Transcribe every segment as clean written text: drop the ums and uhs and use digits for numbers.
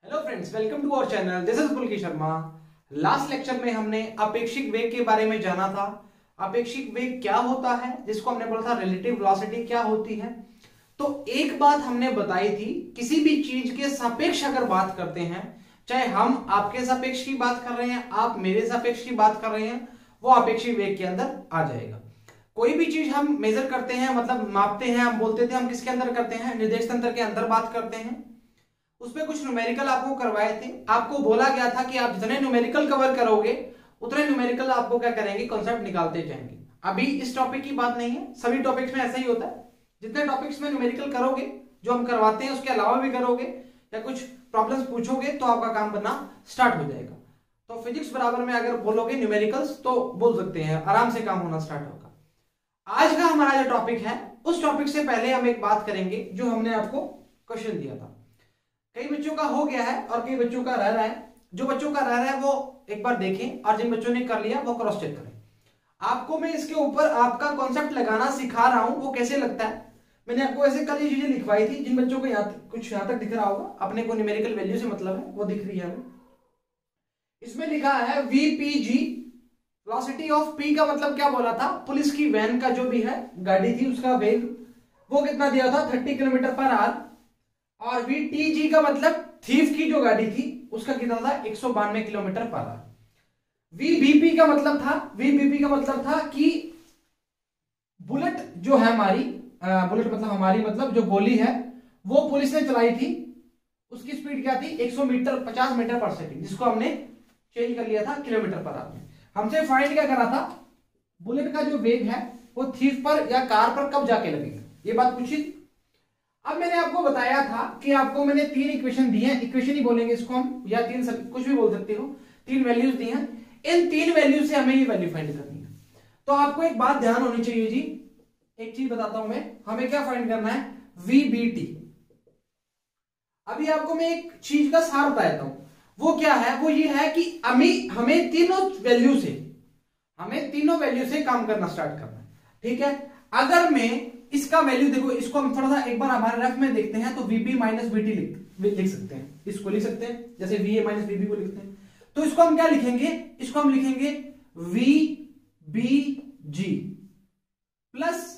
Hello friends, welcome to our channel. This is Pulki Sharma. Last lecture में हमने अपेक्षिक वेग के बारे में जाना था। अपेक्षिक वेग क्या होता है, जिसको हमने बोला था रिलेटिव वेलोसिटी क्या होती है। तो एक बात हमने बताई थी, किसी भी चीज के सापेक्ष अगर बात करते हैं, चाहे हम आपके सापेक्ष की बात कर रहे हैं, आप मेरे सापेक्ष की बात कर रहे हैं, वो अपेक्षिक वेग के अंदर आ जाएगा। कोई भी चीज हम मेजर करते हैं, मतलब मापते हैं, हम बोलते थे हम किसके अंदर करते हैं, निर्देश तंत्र के अंदर बात करते हैं। उसमें कुछ न्यूमेरिकल आपको करवाए थे। आपको बोला गया था कि आप जितने न्यूमेरिकल कवर करोगे उतने न्यूमेरिकल आपको क्या करेंगे, कॉन्सेप्ट निकालते जाएंगे। अभी इस टॉपिक की बात नहीं है, सभी टॉपिक्स में ऐसा ही होता है। जितने टॉपिक्स में न्यूमेरिकल करोगे, जो हम करवाते हैं, उसके अलावा भी करोगे या कुछ प्रॉब्लम्स पूछोगे तो आपका काम बनना स्टार्ट हो जाएगा। तो फिजिक्स बराबर में अगर बोलोगे न्यूमेरिकल्स तो बोल सकते हैं, आराम से काम होना स्टार्ट होगा। आज का हमारा जो टॉपिक है, उस टॉपिक से पहले हम एक बात करेंगे जो हमने आपको क्वेश्चन दिया था। कई बच्चों का हो गया है और कई बच्चों का रह रहा है। जो बच्चों का रह रहा है वो एक बार देखें, और जिन बच्चों ने कर लिया वो क्रॉस चेक करें। आपको मैं इसके ऊपर आपका कॉन्सेप्ट लगाना सिखा रहा हूं, वो कैसे लगता है। मैंने आपको ऐसे कल ये चीजें लिखवाई थी। जिन बच्चों को कुछ यहां तक दिख रहा होगा, अपने को न्यूमेरिकल वैल्यू से मतलब है, वो दिख रही है हमें। इसमें लिखा है वीपीजी, वेलोसिटी ऑफ पी का मतलब क्या बोला था, पुलिस की वैन का जो भी है गाड़ी थी उसका वेग, वो कितना दिया था 30 किलोमीटर पर आवर। और वीटीजी का मतलब थीफ की जो गाड़ी थी उसका कितना था 192 किलोमीटर पर आवर। वीबीपी का मतलब था कि बुलेट जो है हमारी, बुलेट मतलब हमारी, मतलब जो गोली है वो पुलिस ने चलाई थी, उसकी स्पीड क्या थी 50 मीटर पर सेकंड, जिसको हमने चेंज कर लिया था किलोमीटर पर आवर में। हमसे फाइंड क्या करा था, बुलेट का जो वेग है वो थीफ पर या कार पर कब जाके लगेगा, ये बात पूछी थी। अब मैंने आपको बताया था कि आपको मैंने 3 इक्वेशन दी हैं, इक्वेशन ही बोलेंगे इसको हम, या 3 कुछ भी बोल सकते हो। 3 वैल्यूज दी हैं, इन 3 वैल्यू से हमें ये वैल्यू फाइंड करनी है। तो आपको एक बात ध्यान होनी चाहिए जी, एक चीज बताता हूं मैं, हमें क्या फाइंड करना है, वीबीटी। अभी आपको मैं एक चीज का सार बताता हूं, वो क्या है, वो ये है कि हमें तीनों वैल्यू से काम करना स्टार्ट करना है। ठीक है, अगर मैं इसका वैल्यू देखो, इसको हम थोड़ा सा एक बार हमारे रफ में देखते हैं, तो वीबी माइनस वीटी लिख सकते हैं, इसको लिख सकते हैं, जैसे वीए माइनस वीबी को लिखते हैं। तो इसको हम क्या लिखेंगे, इसको हम लिखेंगे V B G plus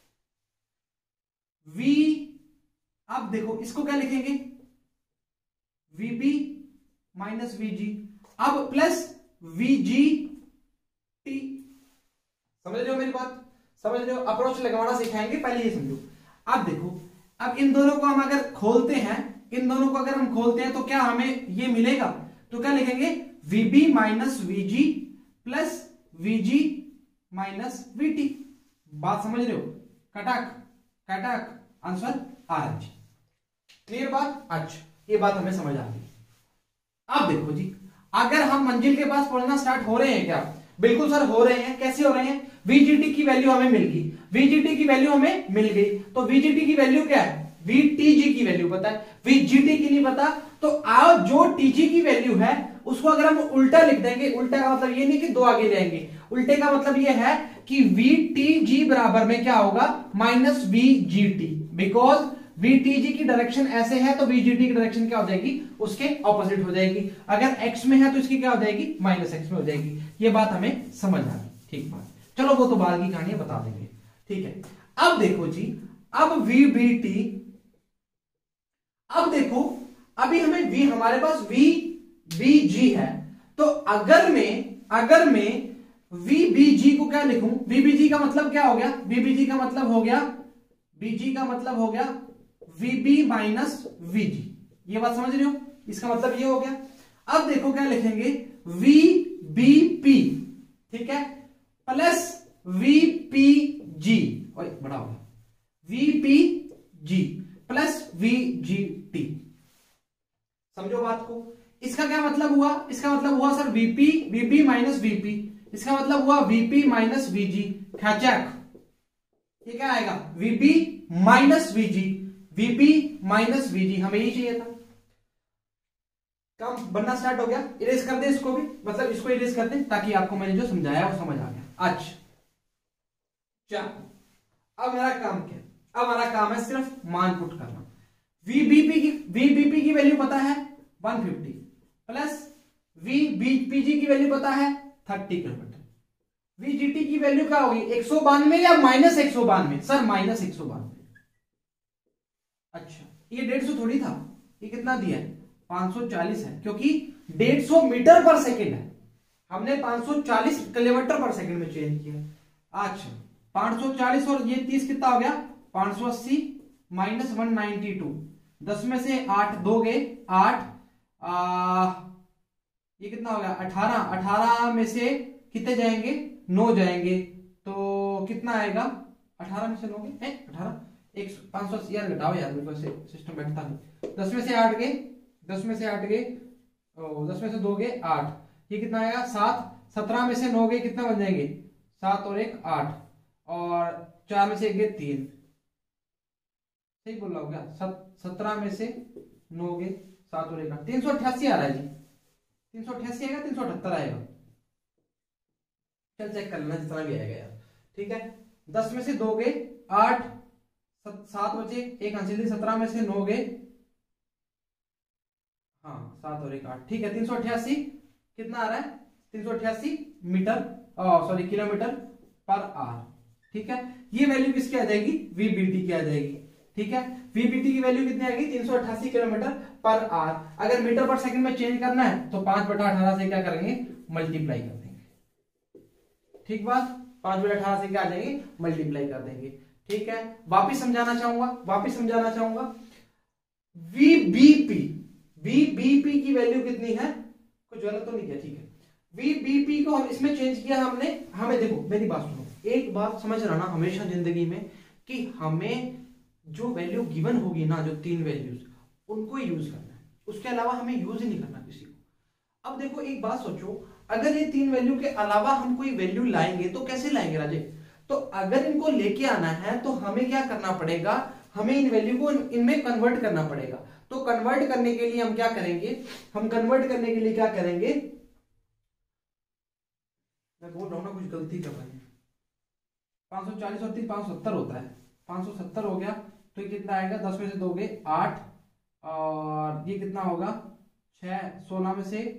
V, अब देखो इसको क्या लिखेंगे, वीबी माइनस वीजी, अब प्लस वीजी टी। समझ रहे हो मेरी बात, समझ रहे हो, अप्रोच लगवाना सिखाएंगे, पहले ये समझो। अब देखो, अब इन दोनों को हम अगर खोलते हैं, तो क्या हमें ये मिलेगा, तो क्या लिखेंगे V B minus V G plus V G minus V T. बात समझ रहे हो, कटक आंसर आज। क्लियर बात, अच्छा ये बात हमें समझ आ गई। अब देखो जी, अगर हम मंजिल के पास पढ़ना स्टार्ट हो रहे हैं क्या, बिल्कुल सर हो रहे हैं। कैसे हो रहे हैं, वीजीटी की वैल्यू हमें मिल गई, तो वीजीटी की वैल्यू क्या है, वीटीजी की वैल्यू पता है, वीजीटी की नहीं पता। तो आओ जो टीजी की वैल्यू है उसको अगर हम उल्टा लिख देंगे, उल्टा का मतलब ये नहीं कि 2 आगे लेंगे, उल्टे का मतलब ये है कि वीटीजी बराबर में क्या होगा, माइनस वीजीटी। बिकॉज वीटीजी की डायरेक्शन ऐसे है तो वीजीटी की डायरेक्शन क्या हो जाएगी, उसके ऑपोजिट हो जाएगी। अगर एक्स में है तो इसकी क्या हो जाएगी, माइनस एक्स में हो जाएगी। ये बात हमें समझ आ गई, ठीक बात। चलो वो तो बाद की कहानी बता देंगे, ठीक है। अब देखो जी, अब वीबीटी, अब देखो अभी हमें वी, हमारे पास वीबीजी है, तो अगर मैं वीबीजी को क्या लिखूं, वीबीजी का मतलब क्या हो गया, वीबीजी का मतलब हो गया, बीजी का मतलब हो गया वीबी माइनस वीजी। ये बात समझ रहे हो, इसका मतलब ये हो गया। अब देखो क्या लिखेंगे, वीबीपी, ठीक है, प्लस वीपीजी, बड़ा होगा, वीपीजी प्लस वीजीटी। समझो बात को, इसका क्या मतलब हुआ, सर वीपी माइनस वीपी, इसका मतलब हुआ वीपी माइनस वीजी, खैचक। ये क्या आएगा, वीपी माइनस वीजी, हमें यही चाहिए था। काम बनना स्टार्ट हो गया, इरेज कर दे इसको भी, मतलब इसको इरेज कर दे, ताकि आपको मैंने जो समझाया वो समझ आ गया। अच्छा चलो, अब मेरा काम क्या है, अब हमारा काम है सिर्फ मान पुट करना। वीबीपी की वैल्यू पता है 150 प्लस पीजी की वैल्यू पता है 30 किलोमीटर, वीजीटी की वैल्यू क्या होगी 192 या माइनस 192? Sir minus 192। अच्छा ये 150 थोड़ी था, ये कितना दिया है 540 है, क्योंकि 150 मीटर पर सेकंड है, हमने 540 किलोमीटर पर सेकंड में चेंज किया। अच्छा 540 और ये 30 कितना हो गया 580 माइनस 192, 10 में से 8 दोगे 8, ये कितना हो गया 18, 18 में से कितने जाएंगे 9 जाएंगे, तो कितना आएगा 18 में से 9 गए 18 580 यार घटाओ यार, मेरे पास सिस्टम बैठता नहीं। 10 में से 8 गए, 10 में से 8 गए, 10 में से 2 गए 8, ये कितना आएगा 7, 17 में से 9 गए कितना बन जाएंगे 7 और 1 8, और 4 में से 1 गए 3, सही बोल रहा हूँ क्या 17 में से 9 गए 7 और 1 8, 388 आ रहा है जी, 388 आएगा 378 आएगा, चल चेक कर लेना जितना भी आएगा यार, ठीक है। 10 में से 2 गए 8, 7 बचे 1 आंसर, 17 में से 9 गए, हाँ 7 और 1 8, ठीक है 388 कितना आ रहा है 388 metre sorry kilometre per hour, ठीक है। ये वैल्यू किसकी आ जाएगी वीबीटी की आ जाएगी, ठीक है। वीबीटी की वैल्यू कितनी आएगी 388 किलोमीटर पर आवर। अगर मीटर पर सेकंड में चेंज करना है तो 5/18 से क्या करेंगे मल्टीप्लाई कर देंगे, ठीक बात, 5/18 से क्या आ जाएंगे मल्टीप्लाई कर देंगे, ठीक है। वापिस समझाना चाहूंगा वीबीपी की वैल्यू कितनी है, कुछ गलत तो नहीं किया, ठीक है। वीबीपी को हम इसमें चेंज किया हमने, हमें देखो मेरी बात सुनो, एक बात समझ रहा हमेशा जिंदगी में कि हमें जो वैल्यू गिवन होगी ना, जो 3 वैल्यूज उनको यूज करना है, उसके अलावा हमें यूज ही नहीं करना किसी को। अब देखो एक बात सोचो, अगर ये 3 वैल्यू के अलावा हम कोई वैल्यू लाएंगे तो कैसे लाएंगे राजे, तो अगर इनको लेके आना है तो हमें क्या करना पड़ेगा, हमें इन वैल्यू को इनमें कन्वर्ट करना पड़ेगा। तो कन्वर्ट करने के लिए हम क्या करेंगे, हम कन्वर्ट करने के लिए क्या करेंगे, मैं बोल रहा हूं ना कुछ गलती कर रहे हैं, 540 और 3 570 होता है, 570 हो गया, तो ये कितना आएगा 10 में से 2 गए 8, और ये कितना होगा 6, 16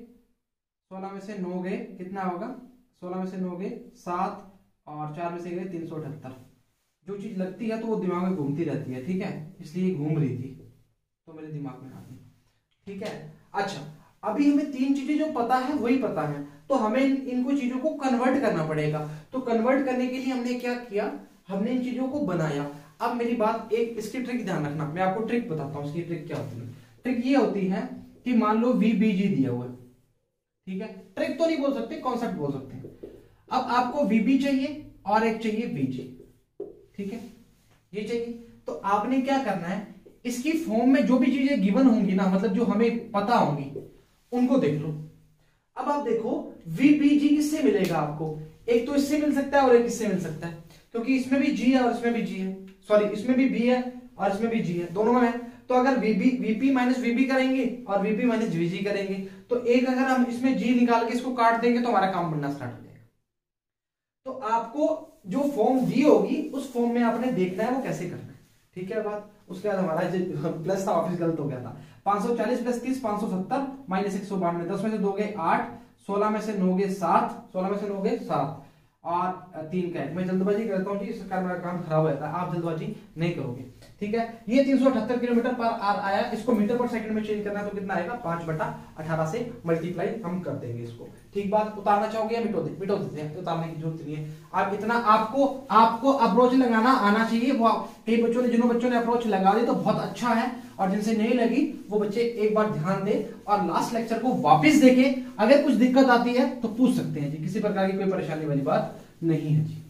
में से 9 गए कितना होगा 16 में से 9 गए 7, और 4 में से गए 378। जो चीज लगती है तो वो दिमाग में घूमती रहती है, ठीक है, इसलिए घूम रही थी तो मेरे दिमाग में आ गई, ठीक है। अच्छा अभी हमें 3 चीजें जो पता है वही पता है, तो हमें इनको चीजों को कन्वर्ट करना पड़ेगा। तो कन्वर्ट करने के लिए हमने क्या किया, हमने इन चीजों को बनाया। अब मेरी बात, एक इसकी ट्रिक ध्यान रखना, मैं आपको ट्रिक बताता हूं, इसकी ट्रिक क्या होती है। ट्रिक ये होती है कि मान लो वीबीजी दिया हुआ है, ठीक है, ट्रिक तो नहीं बोल सकते, कॉन्सेप्ट बोल सकते हैं। अब आपको वीबी चाहिए और एक चाहिए बीजी, ठीक है, ये चाहिए, तो आपने क्या करना है, इसकी फॉर्म में जो भी चीजें गिवन होंगी ना, मतलब जो हमें पता होंगी उनको देख लो। अब आप देखो वीबीजी किससे मिलेगा आपको, एक तो इससे मिल सकता है और एक इससे मिल सकता है, क्योंकि इसमें भी जी है और इसमें भी जी है, सॉरी इसमें भी बी है और इसमें भी जी है, दोनों में है। तो अगर वीपी माइनस वीबी करेंगे और वीपी माइनस वीजी करेंगे, तो एक अगर हम इसमें जी निकाल के इसको काट देंगे तो हमारा काम बनना स्टार्ट हो जाएगा। तो आपको जो फॉर्म दी होगी उस फॉर्म में आपने देखना है वो कैसे करना है, ठीक है बात। उसके बाद हमारा जो प्लस था वापस गलत हो गया था, 540 प्लस 30 570 माइनस 192, 10 में से 2 गए 8, 16 में से 9 गए 7, 16 में से 9 गए 7 और 3 का। मैं जल्दबाजी करता हूँ जी, इस कारण मेरा काम खराब हो जाता है, आप जल्दबाजी नहीं करोगे, ठीक है। ये 378 किलोमीटर पर आवर आया, इसको मीटर पर सेकंड में चेंज करना है तो कितना आएगा 5/18 से मल्टीप्लाई हम कर देंगे इसको, ठीक बात। उतारना चाहोगे या मिटो देते हैं, उतारने की जरूरत नहीं है। आप इतना आपको अप्रोच लगाना आना चाहिए। वो कई बच्चों ने, जिन बच्चों ने अप्रोच लगा दी तो बहुत अच्छा है, और जिनसे नहीं लगी वो बच्चे एक बार ध्यान दे और लास्ट लेक्चर को वापस देखे। अगर कुछ दिक्कत आती है तो पूछ सकते हैं जी, किसी प्रकार की कोई परेशानी वाली बात नहीं है जी,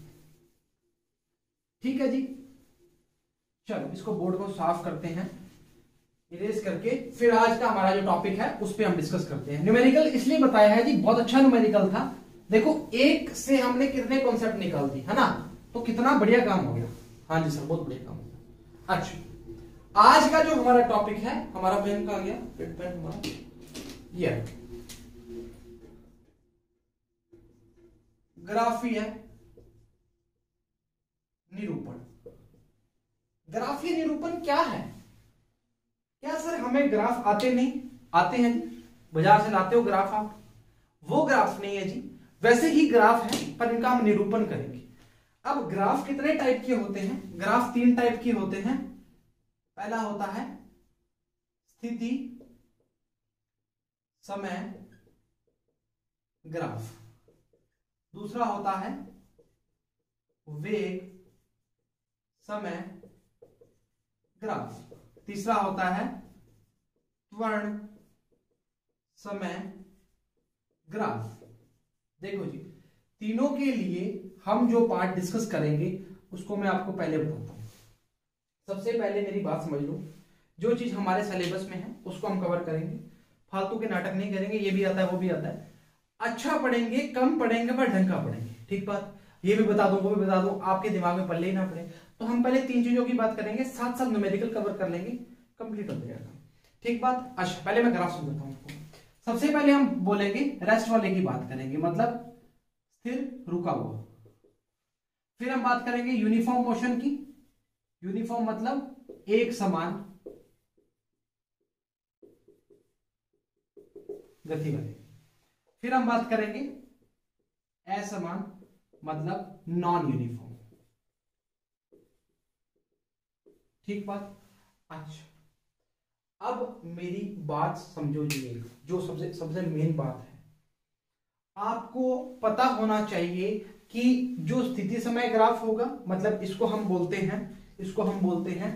ठीक है जी। चलो इसको बोर्ड को साफ करते हैं, इरेज करके फिर आज का हमारा जो टॉपिक है उस पर हम डिस्कस करते हैं। न्यूमेरिकल इसलिए बताया है जी, बहुत अच्छा न्यूमेरिकल था। देखो एक से हमने कितने कॉन्सेप्ट निकाल दी है ना, तो कितना बढ़िया काम हो गया। हाँ जी सर, बहुत बढ़िया काम हो गया। अच्छा आज का जो हमारा टॉपिक है, हमारा पेन कहां गया, पेन हमारा ये ग्राफीय निरूपण। ग्राफीय निरूपण क्या है? क्या सर हमें ग्राफ आते नहीं? आते हैं जी, बाजार से लाते हो ग्राफ आप, वो ग्राफ नहीं है जी, वैसे ही ग्राफ है पर इनका हम निरूपण करेंगे। अब ग्राफ कितने टाइप के होते हैं? ग्राफ 3 टाइप के होते हैं। पहला होता है स्थिति समय ग्राफ, दूसरा होता है वेग समय ग्राफ, तीसरा होता है त्वरण समय ग्राफ। देखो जी, तीनों के लिए हम जो पार्ट डिस्कस करेंगे उसको मैं आपको पहले बताता हूं। सबसे पहले मेरी बात समझ लो, जो चीज हमारे सिलेबस में है उसको हम कवर करेंगे, फालतू के नाटक नहीं करेंगे, ये भी आता है वो भी आता है, अच्छा पढ़ेंगे, कम पढ़ेंगे पर ढंग का पढ़ेंगे, ठीक बात। ये भी बता दूं वो भी बता दूं, आपके दिमाग में पल्ले ही ना पड़े। तो हम पहले 3 चीजों की बात करेंगे, साथ साथ न्यूमेरिकल कवर कर लेंगे, कंप्लीट हो जाएगा, ठीक बात। अच्छा, पहले मैं ग्राफ समझाता हूं आपको। सबसे पहले हम बोलेंगे रेस्ट वाले की बात करेंगे, मतलब स्थिर रुका हुआ। फिर हम बात करेंगे यूनिफॉर्म मोशन की, यूनिफॉर्म मतलब एक समान गति वाले। फिर हम बात करेंगे असमान मतलब नॉन यूनिफॉर्म, ठीक बात। अच्छा, अब मेरी बात समझो जी, जो सबसे मेन बात है, आपको पता होना चाहिए कि जो स्थिति समय ग्राफ होगा, मतलब इसको हम बोलते हैं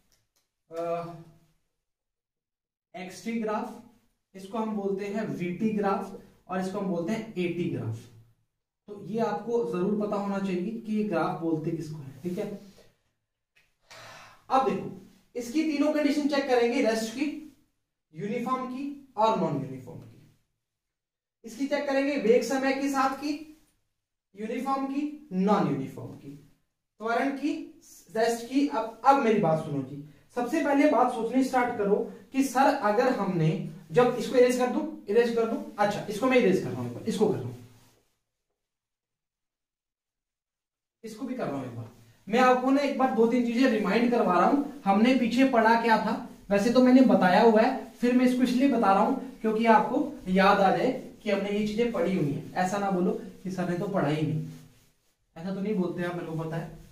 एक्सटी ग्राफ, इसको हम बोलते हैं वीटी ग्राफ, और इसको हम बोलते हैं एटी ग्राफ। तो ये आपको जरूर पता होना चाहिए कि ये ग्राफ बोलते किसको है, ठीक है। अब देखो, इसकी तीनों कंडीशन चेक करेंगे, रेस्ट की, यूनिफॉर्म की और नॉन यूनिफॉर्म की। इसकी चेक करेंगे वेग समय के साथ की, यूनिफॉर्म की, नॉन यूनिफॉर्म की, त्वरण की, रेस्ट की। अब मेरी बात सुनो जी, सबसे पहले बात सोचनी स्टार्ट करो कि सर अगर हमने, जब इसको इरेज कर दूं, अच्छा इसको मैं इरेज कर रहा हूं, इसको कर रहा हूं, इसको भी कर रहा हूं एक बार। मैं आपको ना एक बार 2-3 चीजें रिमाइंड करवा रहा हूं, हमने पीछे पढ़ा क्या था, वैसे तो मैंने बताया हुआ है, फिर मैं इसको इसलिए बता रहा हूं क्योंकि आपको याद आ जाए कि हमने ये चीजें पढ़ी हुई है। ऐसा ना बोलो कि सर ने तो पढ़ा ही नहीं, ऐसा तो नहीं बोलते आप, मेरे को पता है।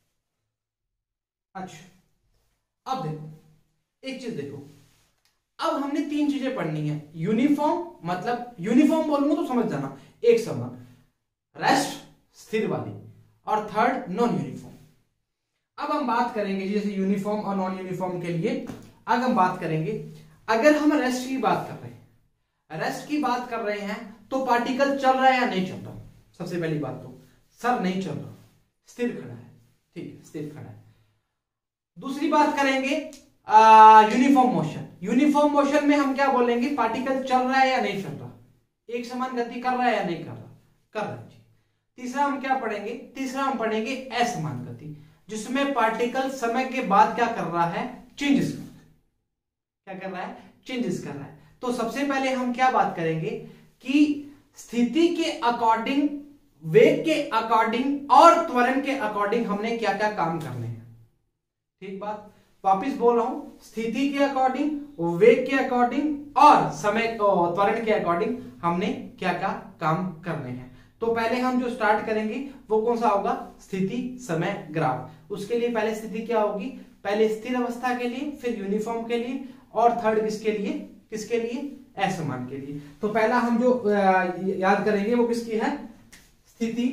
अच्छा, अब देखो, एक चीज देखो, अब हमने 3 चीजें पढ़नी है। यूनिफॉर्म मतलब, यूनिफॉर्म बोलूंगा तो समझ जाना, एक समान, रेस्ट स्थिर वाली, और थर्ड नॉन यूनिफॉर्म। अब हम बात करेंगे जैसे यूनिफॉर्म और नॉन यूनिफॉर्म के लिए, अब हम बात करेंगे, अगर हम रेस्ट की बात कर रहे हैं, तो पार्टिकल चल रहा है या नहीं चल रहा? सबसे पहली बात तो सर नहीं चल रहा, स्थिर खड़ा है, ठीक है, स्थिर खड़ा है। दूसरी बात करेंगे यूनिफॉर्म मोशन। यूनिफॉर्म मोशन में हम क्या बोलेंगे, पार्टिकल चल रहा है या नहीं चल रहा, एक समान गति कर रहा है या नहीं कर रहा, कर रहा है जी। तीसरा हम क्या पढ़ेंगे, तीसरा हम पढ़ेंगे असमान गति, जिसमें पार्टिकल समय के बाद क्या कर रहा है, चेंजेस क्या कर रहा है, चेंजेस कर रहा है। तो सबसे पहले हम क्या बात करेंगे कि स्थिति के अकॉर्डिंग, वेग के अकॉर्डिंग और त्वरण के अकॉर्डिंग हमने क्या क्या काम करने हैं, ठीक बात। वापिस बोल रहा हूं, स्थिति के अकॉर्डिंग, वेग के अकॉर्डिंग और समय त्वरण के अकॉर्डिंग हमने क्या क्या काम करने हैं। तो पहले हम जो स्टार्ट करेंगे वो कौन सा होगा, स्थिति समय ग्राफ। उसके लिए पहले स्थिति क्या होगी, पहले स्थिर अवस्था के लिए, फिर यूनिफॉर्म के लिए, और थर्ड किसके लिए, असमान के लिए। तो पहला हम जो याद करेंगे वो किसकी है, स्थिति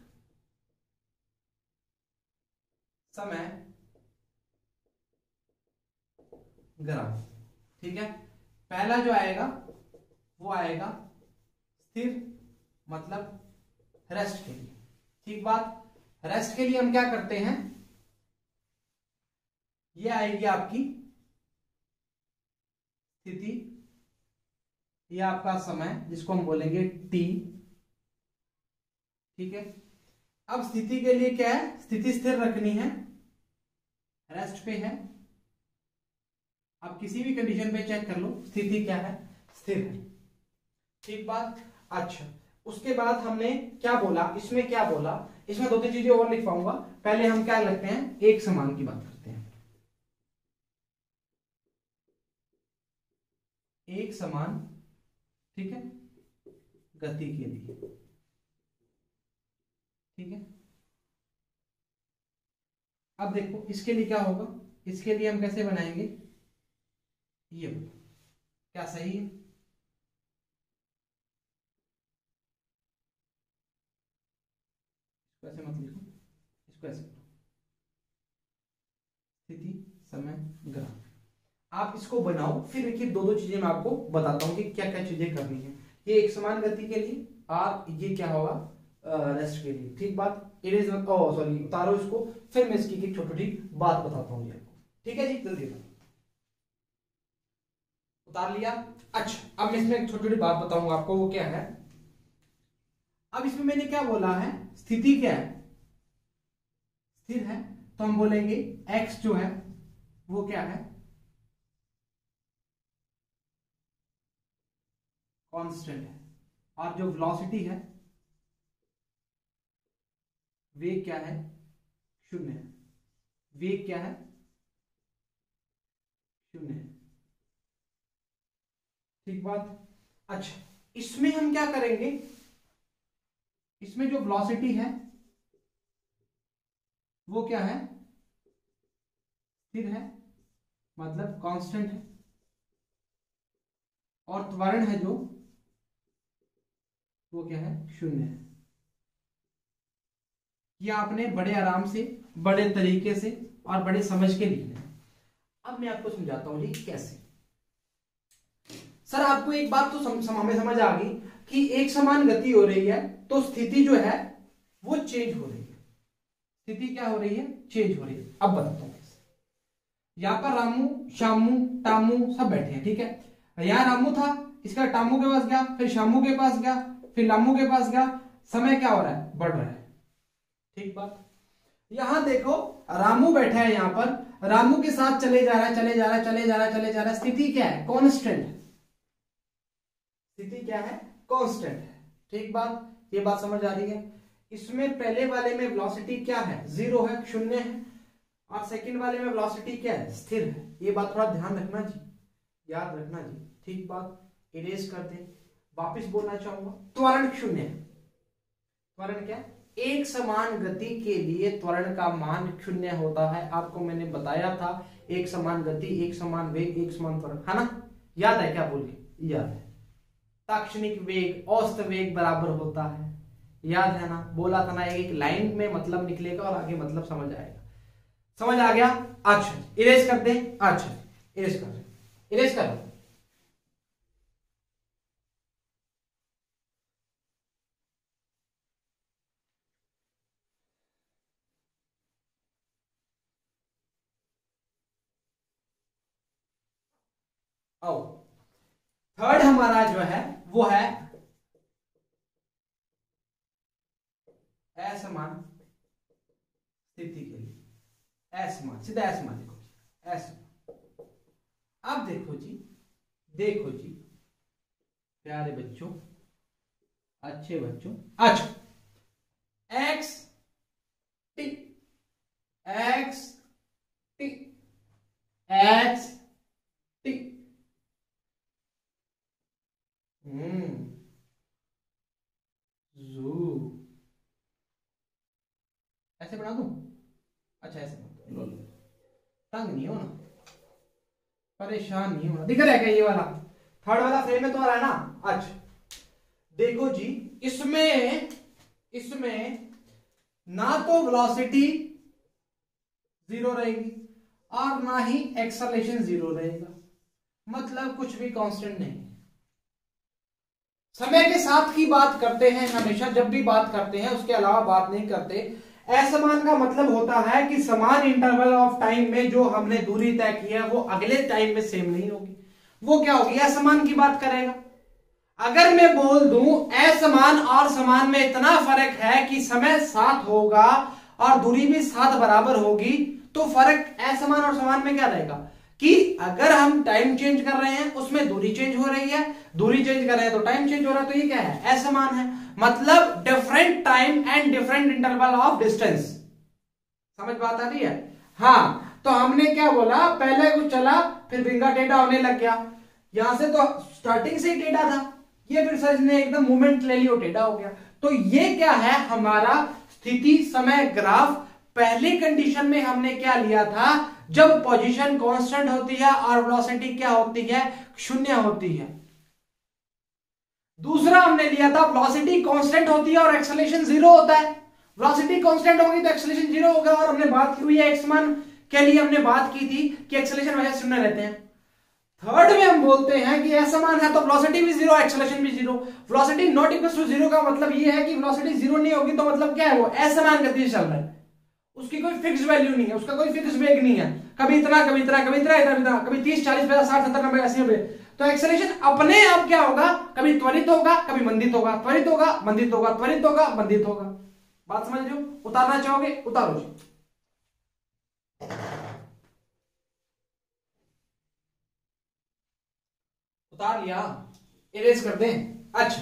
समय ग्राफ, ठीक है। पहला जो आएगा वो आएगा स्थिर मतलब रेस्ट के लिए, ठीक बात। रेस्ट के लिए हम क्या करते हैं, ये आएगी आपकी स्थिति, ये आपका समय जिसको हम बोलेंगे टी, ठीक है। अब स्थिति के लिए क्या है, स्थिति स्थिर रखनी है, रेस्ट पे है। आप किसी भी कंडीशन पे चेक कर लो, स्थिति क्या है, स्थिर है, ठीक बात। अच्छा, उसके बाद हमने क्या बोला, इसमें क्या बोला, इसमें 2-3 चीजें और लिख पाऊंगा। पहले हम क्या लगते हैं, एक समान की बात करते हैं। एक समान, ठीक है, गति के लिए, ठीक है। अब देखो इसके लिए क्या होगा, इसके लिए हम कैसे बनाएंगे, ये क्या सही है, इसको ऐसे मत लिखो, इसको ऐसे करो, स्थिति समय ग्राफ। आप इसको बनाओ, फिर देखिए दो दो चीजें मैं आपको बताता हूं कि क्या क्या चीजें करनी है। ये एक समान गति के लिए और ये क्या होगा रेस्ट के लिए, ठीक बात। इरेज सॉरी उतारो इसको, फिर मैं इसकी एक छोटी छोटी बात बताता हूँ आपको, ठीक है जी, जल्दी उतार लिया। अच्छा अब मैं इसमें एक छोटी छोटी बात बताऊंगा आपको, वो क्या है। अब इसमें मैंने क्या बोला है, स्थिति क्या है, स्थिर है, तो हम बोलेंगे x जो है वो क्या है, कांस्टेंट है, और जो वेलोसिटी है वेग क्या है, शून्य है। वेग क्या है, शून्य है, ठीक बात। अच्छा इसमें हम क्या करेंगे, इसमें जो वेलोसिटी है वो क्या है, स्थिर है, मतलब कांस्टेंट है, और त्वरण है जो वो क्या है, शून्य है। यह आपने बड़े आराम से, बड़े तरीके से और बड़े समझ के लिए। अब मैं आपको समझाता हूं जी कैसे। सर आपको एक बात तो हमें समझ आ गई कि एक समान गति हो रही है तो स्थिति जो है वो चेंज हो रही है। स्थिति क्या हो रही है, चेंज हो रही है। अब बताता हूं, यहां पर रामू, श्यामू, टामू सब बैठे हैं, ठीक है। यहां रामू था, इसका टामू के पास गया, फिर श्यामू के पास गया, फिर लामू के पास गया, समय क्या हो रहा है, बढ़ रहा है, ठीक बात। यहां देखो रामू बैठा है, यहां पर रामू के साथ चले जा रहा है, चले जा रहा है, चले जा रहा है, चले जा रहा है। स्थिति क्या है, कांस्टेंट है। स्थिति क्या है, कांस्टेंट है, ठीक बात। ये बात समझ आ रही है। इसमें पहले वाले में वेलोसिटी क्या है, जीरो है, शून्य है, और सेकंड वाले में वेलोसिटी क्या है, स्थिर है। ये बात थोड़ा ध्यान रखना जी, याद रखना जी, ठीक बात। इरेज कर दे, वापिस बोलना चाहूंगा, त्वरण शून्य है। त्वरण क्या, एक समान गति के लिए त्वरण का मान शून्य होता है। आपको मैंने बताया था, एक समान गति, एक समान वेग, एक समान त्वरण, है ना, याद है क्या, बोल के याद है। ताक्षणिक वेग औसत वेग बराबर होता है, याद है ना, बोला था ना, एक लाइन में मतलब निकलेगा और आगे मतलब समझ आएगा। समझ आ गया। अच्छा इरेज कर दे, अच्छा इरेज कर दे, इरेज कर दो। आओ थर्ड हमारा जो है वो है असमान स्थिति के लिए। असमान, सीधा असमान देखो, असमान। अब देखो जी, देखो जी प्यारे बच्चों, अच्छे बच्चों, अच्छा X T, X T, X T, जू, ऐसे बना दूं, अच्छा ऐसे बना दो, तंग नहीं होना, परेशान नहीं होना। दिख रहा है क्या ये वाला, थर्ड वाला फ्रेम में तो आ रहा है ना। अच्छा देखो जी, इसमें ना तो वेलोसिटी जीरो रहेगी और ना ही एक्सेलरेशन जीरो रहेगा, मतलब कुछ भी कांस्टेंट नहीं। समय के साथ की बात करते हैं हमेशा, जब भी बात करते हैं उसके अलावा बात नहीं करते। असमान का मतलब होता है कि समान इंटरवल ऑफ टाइम में जो हमने दूरी तय की है वो अगले टाइम में सेम नहीं होगी, वो क्या होगी, असमान की बात करेगा। अगर मैं बोल दूं असमान और समान में इतना फर्क है कि समय साथ होगा और दूरी भी साथ बराबर होगी, तो फर्क असमान और समान में क्या रहेगा कि अगर हम टाइम चेंज कर रहे हैं उसमें दूरी चेंज हो रही है, दूरी चेंज कर रहे हैं तो टाइम चेंज हो रहा है, तो ये क्या है, असमान है। मतलब different time and different interval of distance. समझ बात आ रही है। हाँ तो हमने क्या बोला, पहले कुछ चला फिर बिंगा टेढ़ा होने लग गया, यहां से तो स्टार्टिंग से ही टेढ़ा था, ये फिर सर ने एकदम मूवमेंट ले लिया, टेढ़ा हो गया। तो ये क्या है हमारा स्थिति समय ग्राफ। पहली कंडीशन में हमने क्या लिया था, जब पोजीशन कांस्टेंट होती है और वेलोसिटी क्या होती है, शून्य होती है। दूसरा हमने लिया था वेलोसिटी कांस्टेंट होती है और एक्सेलरेशन जीरो होता है। वेलोसिटी कांस्टेंट होगी तो एक्सेलरेशन जीरो होगा, और हमने बात की हुई है एक्स मान के लिए हमने बात की थी कि एक्सेलरेशन वजह शून्य रहते हैं। थर्ड में हम बोलते हैं कि ऐसा मान है तो वेलोसिटी भी जीरो, एक्सेलरेशन भी zero. Velocity not equal to zero का मतलब ये है कि वेलोसिटी जीरो नहीं होगी तो मतलब क्या है, वो असमान गति से चल रहा है, उसकी कोई फिक्स वैल्यू नहीं है, उसका कोई फिक्स वेग नहीं है, कभी इतना कभी इतना कभी इतना इतना, कभी 30 40 50 60 70 90 80 तो एक्सेलरेशन अपने आप क्या होगा, कभी त्वरित होगा कभी मंदित होगा, त्वरित होगा मंदित होगा, त्वरित होगा मंदित होगा। बात समझ रहे हो? उतारना चाहोगे उतारो जी। उतार लिया, इरेज कर दें। अच्छा,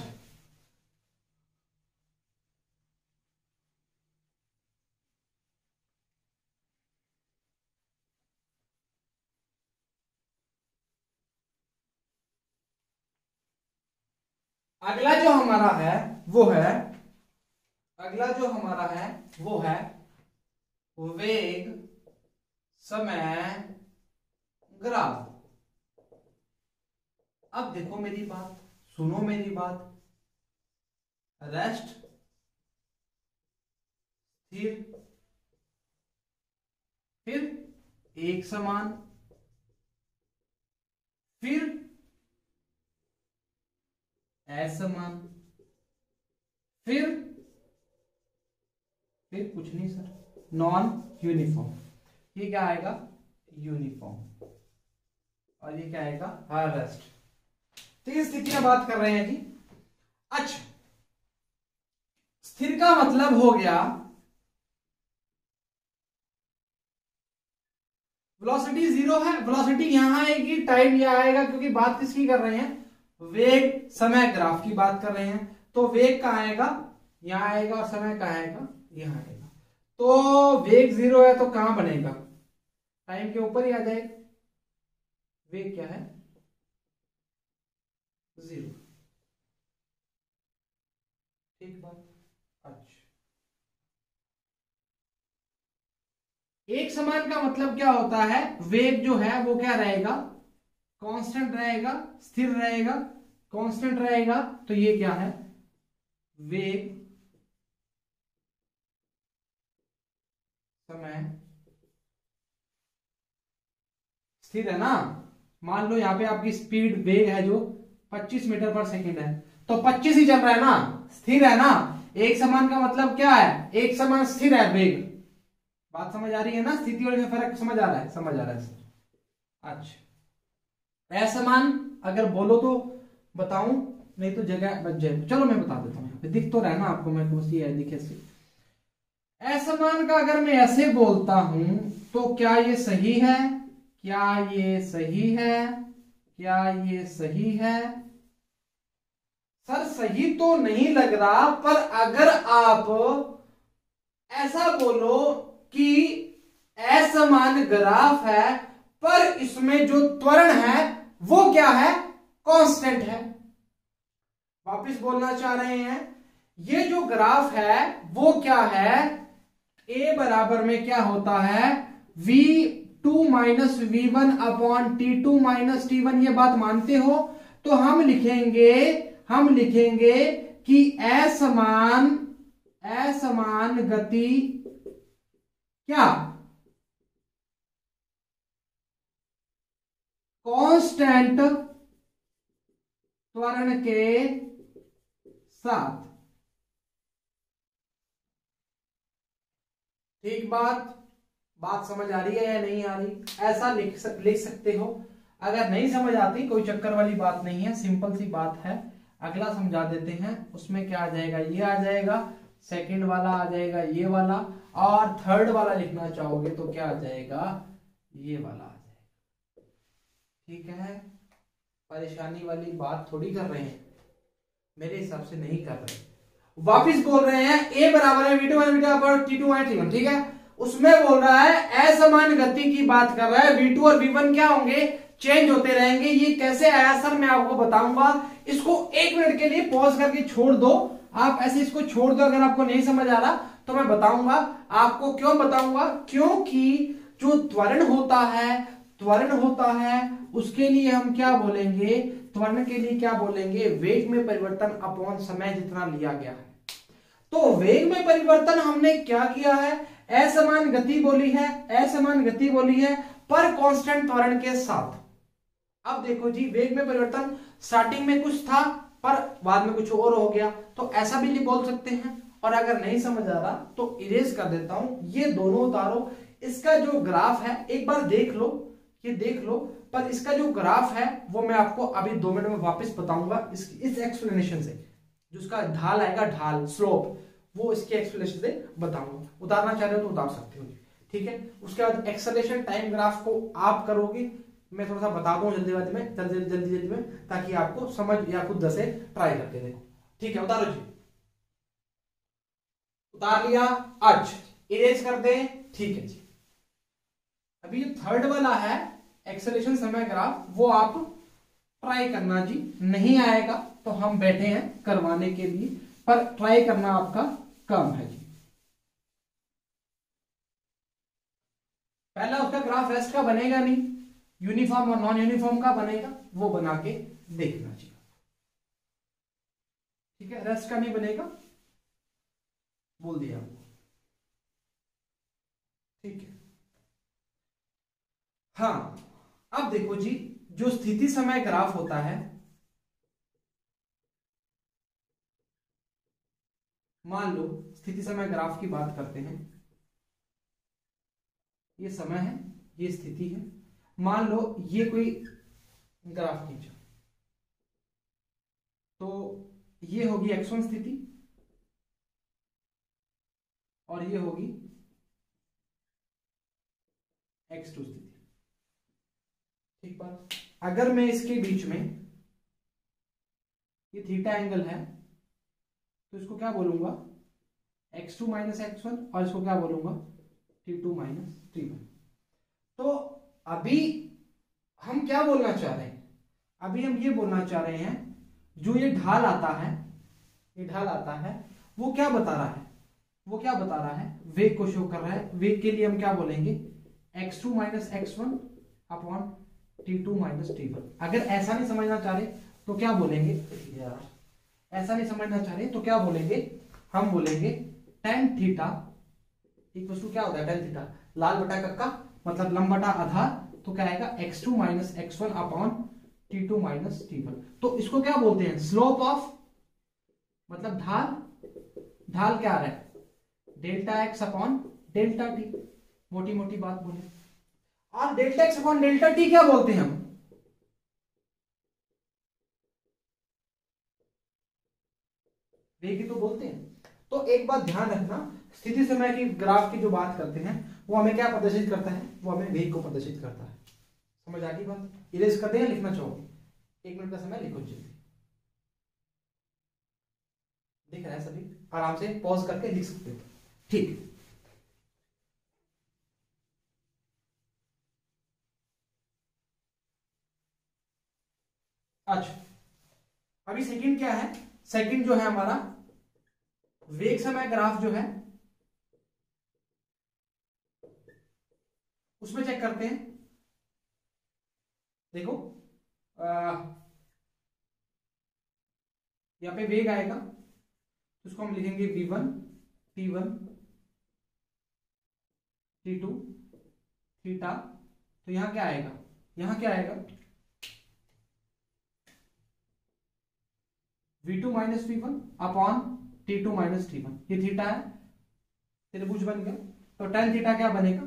अगला जो हमारा है वो है, अगला जो हमारा है वो है वेग समय ग्राफ। अब देखो मेरी बात, सुनो मेरी बात, रेस्ट स्थिर, फिर एक समान, फिर असमान, फिर कुछ नहीं सर, नॉन यूनिफॉर्म। ये क्या आएगा, यूनिफॉर्म, और ये क्या आएगा, रेस्ट। तीन स्थिति में बात कर रहे हैं जी। अच्छा, स्थिर का मतलब हो गया वेलोसिटी जीरो है, वेलोसिटी यहां आएगी, टाइम यहां आएगा, क्योंकि बात किसकी कर रहे हैं, वेग समय ग्राफ की बात कर रहे हैं। तो वेग कहां आएगा, यहां आएगा, और समय कहां आएगा, यहां आएगा। तो वेग जीरो है तो कहां बनेगा, टाइम के ऊपर ही आ जाएगा। वेग क्या है, जीरो। ठीक बात। अच्छा, एक समान का मतलब क्या होता है, वेग जो है वो क्या रहेगा, कांस्टेंट रहेगा, स्थिर रहेगा, कांस्टेंट रहेगा। तो ये क्या है, वेग समय स्थिर है ना। मान लो यहां पे आपकी स्पीड वेग है जो 25 मीटर पर सेकंड है, तो 25 ही चल रहा है ना, स्थिर है ना। एक समान का मतलब क्या है, एक समान स्थिर है वेग। बात समझ आ रही है ना, स्थिति और में फर्क समझ आ रहा है, समझ आ रहा है। अच्छा, असमान अगर बोलो तो बताऊं, नहीं तो जगह बच जाए, चलो मैं बता देता हूं, दिख तो रहा है ना आपको, मैं बस ये दिखे से। असमान का अगर मैं ऐसे बोलता हूं तो क्या ये सही है, क्या ये सही है, क्या ये सही है? सर सही तो नहीं लग रहा, पर अगर आप ऐसा बोलो कि असमान ग्राफ है पर इसमें जो त्वरण है वो क्या है, कांस्टेंट है। वापस बोलना चाह रहे हैं, ये जो ग्राफ है वो क्या है, a बराबर में क्या होता है, v2 minus v1 upon t2 minus t1। ये बात मानते हो तो हम लिखेंगे कि असमान गति क्या, कांस्टेंट त्वरण के साथ। ठीक बात समझ आ रही है या नहीं आ रही, ऐसा लिख सकते हो। अगर नहीं समझ आती कोई चक्कर वाली बात नहीं है, सिंपल सी बात है। अगला समझा देते हैं, उसमें क्या आ जाएगा, ये आ जाएगा, सेकंड वाला आ जाएगा ये वाला, और थर्ड वाला लिखना चाहोगे तो क्या आ जाएगा, ये वाला आ जाएगा। ठीक है, परेशानी वाली बात थोड़ी कर रहे हैं, मेरे हिसाब से नहीं कर रहे। वापिस बोल रहे हैं a बराबर है v2 अपॉन t2 t1, ठीक है। उसमें बोल रहा है असमान गति की बात कर रहा है, v2 और v1 क्या होंगे, चेंज होते रहेंगे। ये कैसे आया सर, मैं आपको बताऊंगा। इसको 1 मिनट के लिए पॉज करके छोड़ दो, आप ऐसे इसको छोड़ दो। अगर आपको नहीं समझ आ रहा तो मैं बताऊंगा आपको। क्यों बताऊंगा? क्योंकि जो त्वरण होता है उसके लिए हम क्या बोलेंगे? त्वरण के लिए क्या बोलेंगे? वेग में परिवर्तन अपॉन समय जितना लिया गया है। तो वेग में परिवर्तन हमने क्या किया है? असमान गति बोली है पर कांस्टेंट त्वरण के साथ। अब देखो जी, वेग में परिवर्तन स्टार्टिंग में कुछ था पर बाद में कुछ और हो गया, तो ऐसा भी बोल सकते हैं। और अगर नहीं समझ आ रहा तो इरेज कर देता हूं, ये दोनों उतारो। इसका जो ग्राफ है एक बार देख लो, ये देख लो, पर इसका जो ग्राफ है वो मैं आपको अभी 2 मिनट में वापस बताऊंगा इस एक्सप्लेनेशन से। जो उसका ढाल आएगा, ढाल स्लोप, वो इसके एक्सप्लेनेशन से बताऊंगा। उतारना चाह रहे हो तो उतार सकते हो, ठीक है। उसके बाद एक्सेलरेशन टाइम ग्राफ को आप करोगे, मैं थोड़ा सा बता दूं जल्दी में, ताकि आपको समझ या खुद से ट्राई करके देखो, ठीक है। उतारो जी, उतार लिया, आज इरेज कर दें, ठीक है जी। अभी जो थर्ड वाला है एक्सेलरेशन समय ग्राफ, वो आप ट्राई करना जी। नहीं आएगा तो हम बैठे हैं करवाने के लिए, पर ट्राई करना आपका काम है जी। पहला उसका ग्राफ रेस्ट का बनेगा नहीं, यूनिफॉर्म और नॉन यूनिफॉर्म का बनेगा, वो बना के देखना चाहिए, ठीक है। रेस्ट का नहीं बनेगा, बोल दिया आपको, ठीक है। हाँ, अब देखो जी, जो स्थिति समय ग्राफ होता है, मान लो स्थिति समय ग्राफ की बात करते हैं, ये समय है, ये स्थिति है। मान लो ये कोई ग्राफ खींचा, तो ये होगी x1 स्थिति और ये होगी x2 स्थिति, ठीक बात। अगर मैं इसके बीच में ये थीटा एंगल है तो इसको क्या बोलूंगा? x2 माइनस x1, और इसको क्या बोलूंगा? t2 minus t1। तो अभी हम क्या बोलना चाह रहे हैं? अभी हम ये बोलना चाह रहे हैं, जो ये ढाल आता है, वो क्या बता रहा है? वेग को शो कर रहा है। वेग के लिए हम क्या बोलेंगे? x2 minus x1 upon t2 minus t1। अगर ऐसा नहीं समझना चाह रहे तो क्या बोलेंगे यार? ऐसा नहीं समझना चाह रहे तो क्या बोलेंगे? हम बोलेंगे tan थीटा इक्वल टू क्या होता है? tan थीटा लाल बटा कक्का मतलब लंब बटा आधार, तो क्या आएगा? x2 minus x1 upon t2 minus t1। तो इसको क्या बोलते हैं? स्लोप ऑफ, मतलब ढाल क्या आ रहा है? Delta x upon delta t, मोटी मोटी बात बोले। और delta x upon delta t क्या बोलते हैं हम? वेग तो बोलते हैं। तो एक बात ध्यान रखना, स्थिति समय की ग्राफ की जो बात करते हैं वो हमें क्या प्रदर्शित करता है? वो हमें वेग को प्रदर्शित करता है। समझ आ गई बात? इरेज कर दें, लिखना चाहोगे? 1 मिनट का समय, लिखो जल्दी। दिख रहा है सभी? आराम से पॉज करके लिख सकते हो, ठीक। अच्छा, अभी सेकंड क्या है? सेकंड जो है हमारा वेग समय ग्राफ जो है, उसमें चेक करते हैं। देखो यहां पे वेग आएगा तो उसको हम लिखेंगे v1 t1 t2 थीटा। तो यहां क्या आएगा? v2 minus v1 upon t2 minus t1। ये थीटा है, त्रिभुज बन गया। तो tan थीटा क्या बनेगा?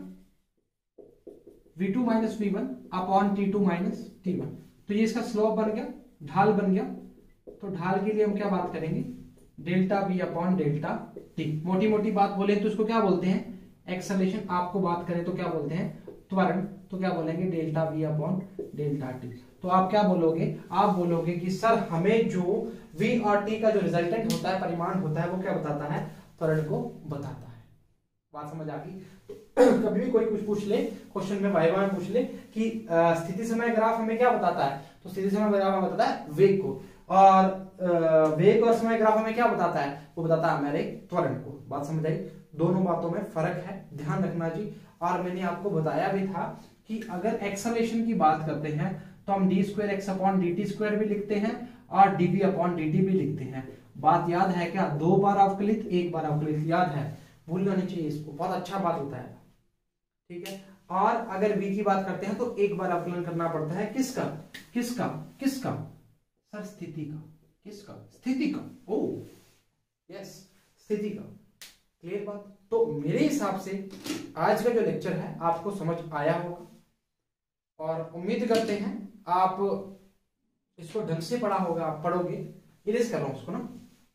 v2 minus v1 upon t2 minus t1। तो ये इसका स्लोप बन गया, ढाल बन गया। तो ढाल के लिए हम क्या बात करेंगे? Delta v upon delta t। मोटी मोटी बात बोले तो इसको क्या बोलते हैं? एक्सेलरेशन। आपको बात करें तो क्या बोलते हैं? त्वरण। तो क्या बोलेंगे? Delta v upon delta t। तो आप क्या बोलोगे? आप बोलोगे कि सर हमें जो v और t का जो रिजल्टेंट होता है, परिमाण होता है, वो क्या बताता है? त्वरण को बताता है। बात समझ आ गई? कभी भी कोई कुछ पूछ ले, क्वेश्चन में वाइवा में पूछ ले कि स्थिति समय ग्राफ हमें क्या बताता है, तो स्थिति समय ग्राफ हमें बताता है वेग को, और वेग और समय ग्राफ हमें क्या बताता है, वो बताता है हमारे त्वरण को। बात समझ आई, दोनों बातों में फर्क है, ध्यान रखना जी। और मैंने आपको बताया भी था कि अगर एक्सेलरेशन की बात करते हैं तो हम d square x upon d t square भी लिखते हैं और डीवी अपॉन डी टी भी लिखते हैं। बात याद है क्या, 2 बार अवकलित 1 बार अवकलित, याद है, भूल जानी चाहिए इसको, बहुत अच्छा बात होता है, ठीक है। और अगर v की बात करते हैं तो 1 बार अवकलन करना पड़ता है, किसका किसका किसका सर, स्थिति का, किसका, स्थिति का, ओ यस, स्थिति का। क्लियर बात। तो मेरे हिसाब से आज का जो लेक्चर है आपको समझ आया होगा और उम्मीद करते हैं आप इसको ढंग से पढ़ा होगा, आप पढ़ोगे। इरेज कर रहा हूं उसको ना,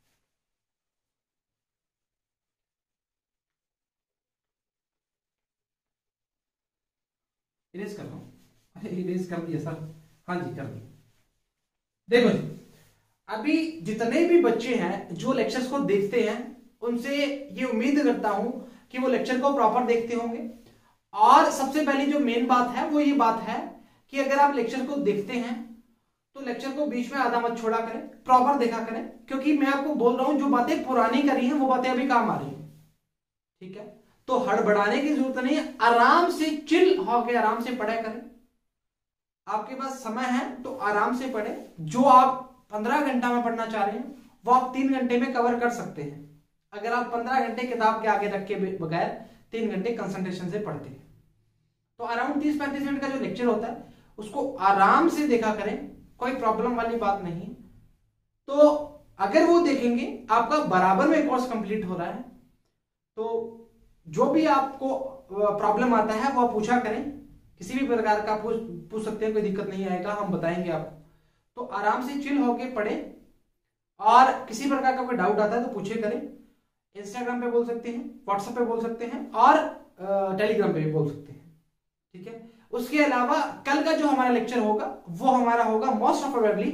इरेज कर रहा हूं, अरे इरेज कर दिया सर, हाँ जी कर दिया। देखो जी, अभी जितने भी बच्चे हैं जो लेक्चर्स को देखते हैं उनसे ये उम्मीद करता हूं कि वो लेक्चर को प्रॉपर देखते होंगे। और सबसे पहली जो मेन बात है वो ये बात है कि अगर आप लेक्चर को देखते हैं तो लेक्चर को बीच में आधा मत छोड़ा करें, प्रॉपर देखा करें, क्योंकि मैं आपको बोल रहा हूं जो बातें पुरानी करी हैं वो बातें अभी काम आ रही हैं, ठीक है। तो हड़बड़ाने की जरूरत नहीं है, आराम से चिल होकर आराम से पढ़ा करें। आपके पास समय है तो आराम से पढ़े, जो आप 15 घंटा में पढ़ना चाह रहे हैं वो आप 3 घंटे में कवर कर सकते हैं, अगर आप 15 घंटे किताब के आगे रख के बगैर 3 घंटे कंसंट्रेशन से पढ़ते हैं। तो अराउंड 30-35 मिनट का जो लेक्चर होता है उसको आराम से देखा करें, कोई प्रॉब्लम वाली बात नहीं। तो अगर वो देखेंगे आपका बराबर में कोर्स कंप्लीट हो रहा है, तो जो भी आपको प्रॉब्लम आता है वो आप पूछा करें, किसी भी प्रकार का पूछ सकते हैं, कोई दिक्कत नहीं आएगा, हम बताएंगे आपको। तो आराम से चिल होके पढ़े और किसी प्रकार का कोई डाउट आता है तो पूछे करें। इंस्टाग्राम पे बोल सकते हैं, व्हाट्सएप पे बोल सकते हैं और टेलीग्राम पे भी बोल सकते हैं, ठीक है। उसके अलावा कल का जो हमारा लेक्चर होगा वो हमारा होगा मोस्ट ऑफ प्रोबेबली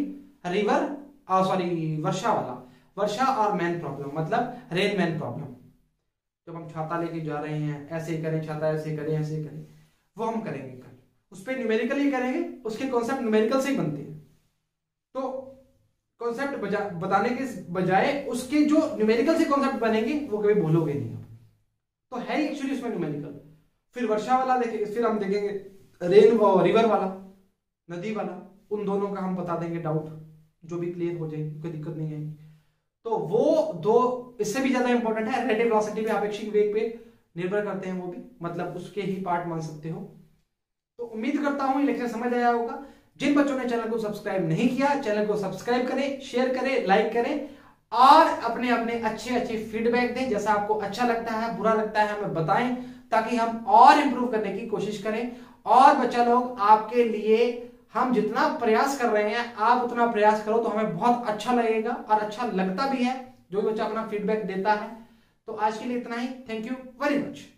वर्षा वाला, वर्षा और मैन प्रॉब्लम, मतलब रेन मैन प्रॉब्लम। जब हम छाता लेके जा रहे हैं, ऐसे करें, छाता ऐसे करें, ऐसे करें, वो हम करेंगे कल। उस पर न्यूमेरिकल ही करेंगे, उसके कॉन्सेप्ट न्यूमेरिकल से ही बनते हैं। तो कॉन्सेप्ट बताने के बजाय उसके जो न्यूमेरिकल से कॉन्सेप्ट बनेंगे वो कभी भूलोगे नहीं आप। तो है एक्चुअली उसमें न्यूमेरिकल। फिर वर्षा वाला देखेंगे, फिर हम देखेंगे रेन रिवर वाला, नदी वाला, उन दोनों का हम बता देंगे डाउट, जो भी क्लियर हो जाएगी, कोई दिक्कत नहीं आएगी। तो वो दो इससे भी ज्यादा इंपॉर्टेंट है, रिलेटिव वेलोसिटी पे, अपेक्षिक वेग पे निर्भर करते हैं वो भी, मतलब उसके ही पार्ट मान सकते हो। तो उम्मीद करता हूं ये लेक्चर समझ आया होगा। जिन बच्चों ने चैनल को सब्सक्राइब नहीं किया, चैनल को सब्सक्राइब करें, शेयर करें, लाइक करें और अपने अपने अच्छे फीडबैक दें। जैसा आपको अच्छा लगता है, बुरा लगता है, हमें बताएं ताकि हम और इंप्रूव करने की कोशिश करें। और बच्चा लोग, आपके लिए हम जितना प्रयास कर रहे हैं आप उतना प्रयास करो तो हमें बहुत अच्छा लगेगा और अच्छा लगता भी है जो बच्चा अपना फीडबैक देता है। तो आज के लिए इतना ही, थैंक यू वेरी मच।